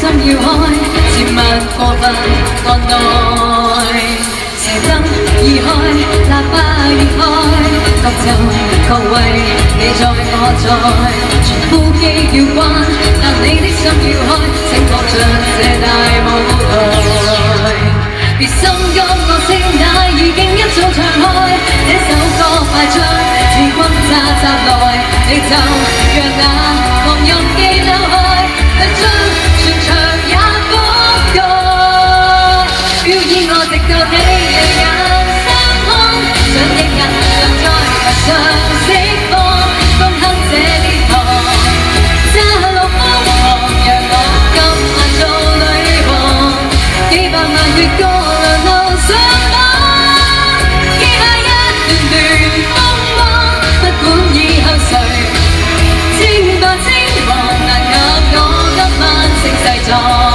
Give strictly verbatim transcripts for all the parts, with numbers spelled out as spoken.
心要開，切勿過分按耐。射燈已開，喇叭已開，各就各位，你在我在，全呼機要關，但你的心要開，請放着這大舞台。別心急，我聲帶已經一早唱開，這首歌快將自轟炸襲來，你就讓那狂音機溜開，能將全場也覆蓋。表演我直到你淚眼三空，想一日能在台上釋放，攻克這呢行，揸落瘋狂，讓我今晚做女王，幾百萬月光輪流上榜，記下一段段風光，不管以後誰稱霸稱王，難及我今晚聲勢壯。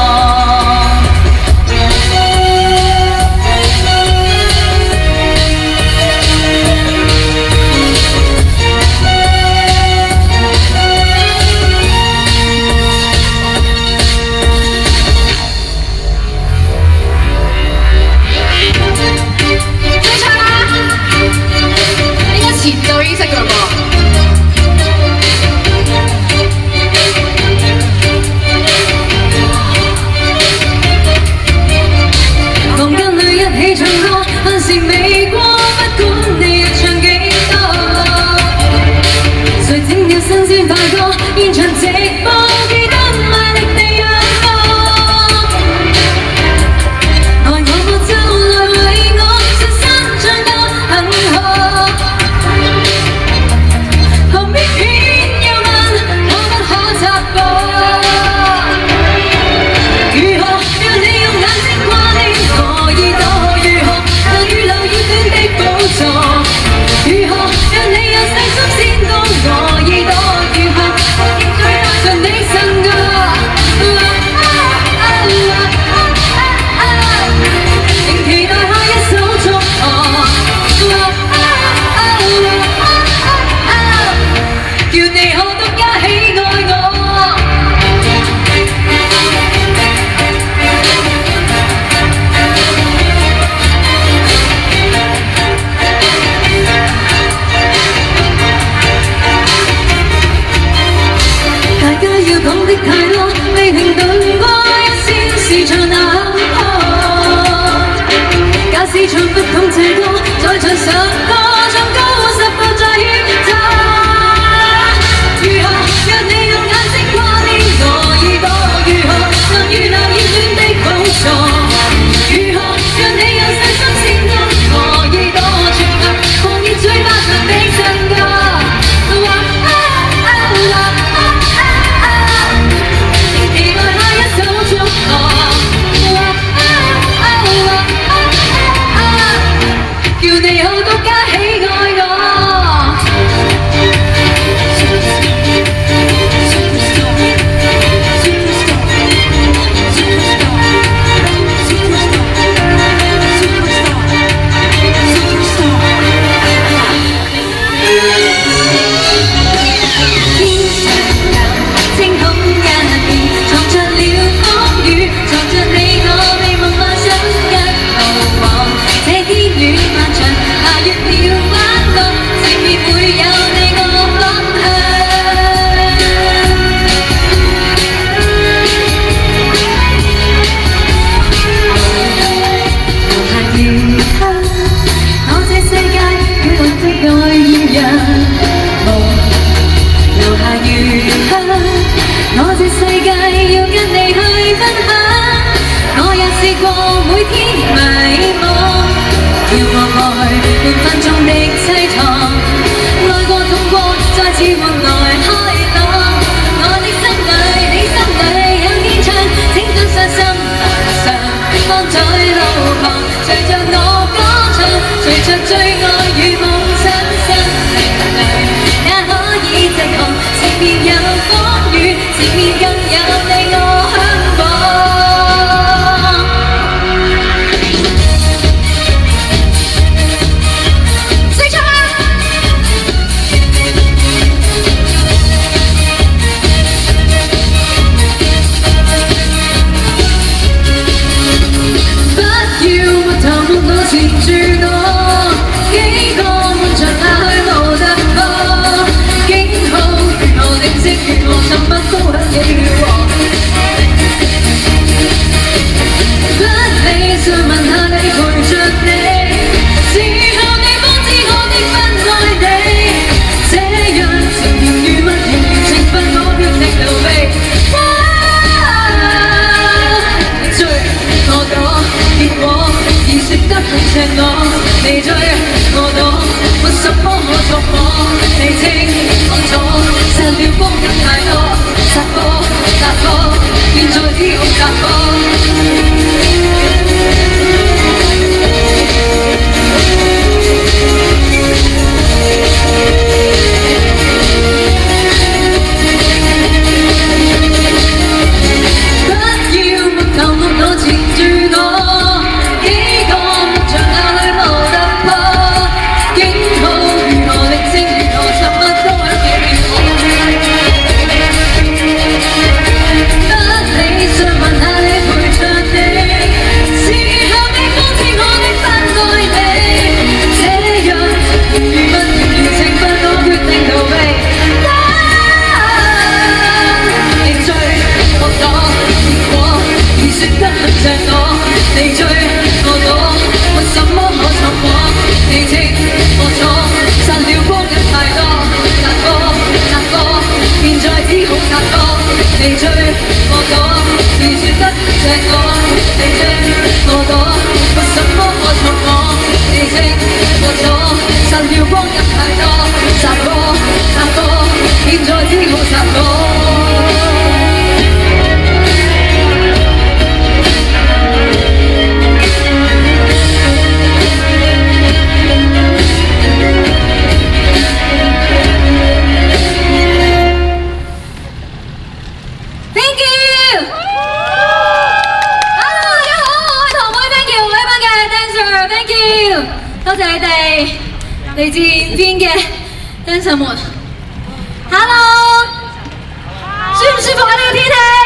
你與我。不理想問下你陪着你，事後你方知我的不愛你，這樣情緣如蜜緣如情分，我決定逃避。你追我躲，結果已説得很赤裸，你追我躲，沒什麼可觸摸，你清我楚，散了光陰太多，殺過殺過，現在只好殺過。你追我躲，沒什麼可錯過，你清我楚，散了光陰太多，殺過殺過，現在只好殺過。你追我躲，已説得赤裸，你追我躲，沒什麼可錯過，你清我楚，散了光陰太多，殺過殺過，現在只好殺過。多謝你哋嚟自前邊嘅 dancer 們 ，Hello， 舒唔舒服啊？呢個天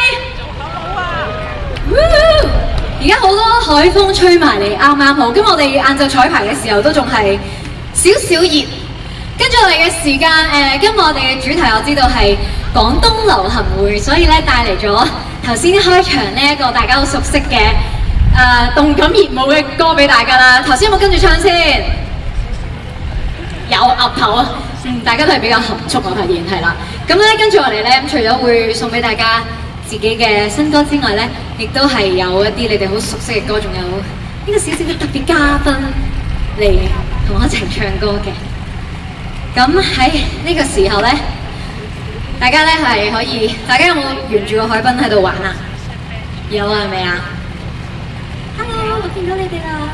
氣，而家好多海風吹埋嚟，啱啱好。咁我哋晏晝彩排嘅時候都仲係少少熱，跟住我哋嘅時間誒、呃，今日我哋嘅主題我知道係廣東流行會，所以咧帶嚟咗頭先開場呢一個大家好熟悉嘅。誒、呃、動感熱舞嘅歌俾大家啦，頭先有冇跟住唱先？有岌頭啊，嗯，大家都係比較含蓄，我發現係啦。咁咧跟住落嚟咧，除咗會送俾大家自己嘅新歌之外咧，亦都係有一啲你哋好熟悉嘅歌，仲有呢個少少嘅特別嘉賓嚟同我一齊唱歌嘅。咁喺呢個時候咧，大家咧係可以，大家有冇沿住個海濱喺度玩啊？有啊，係咪啊？ Hello， 我見到你哋啦！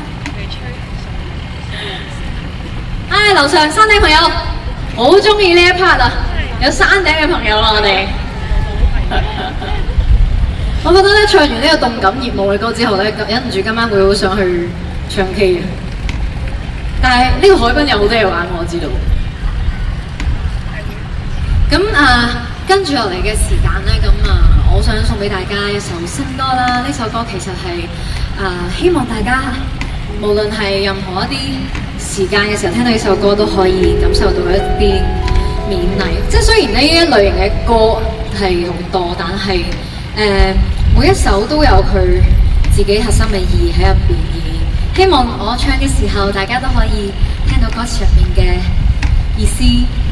唉，樓上山頂朋友好中意呢一 part 啊！有山頂嘅朋友啦，我哋。我覺得咧，唱完呢個動感熱舞嘅歌之後咧，忍唔住今晚會好想去唱 K 嘅。但係呢個海濱有好多嘢玩，我知道。咁啊，跟住落嚟嘅時間咧，咁啊，我想送俾大家一首新歌啦。呢首歌其實係。 啊、呃！希望大家無論係任何一啲時間嘅時候聽到呢首歌，都可以感受到一啲勉勵。即係雖然呢一類型嘅歌係好多，但係誒、呃、每一首都有佢自己核心嘅意義喺入邊。而希望我唱嘅時候，大家都可以聽到歌詞入邊嘅意思。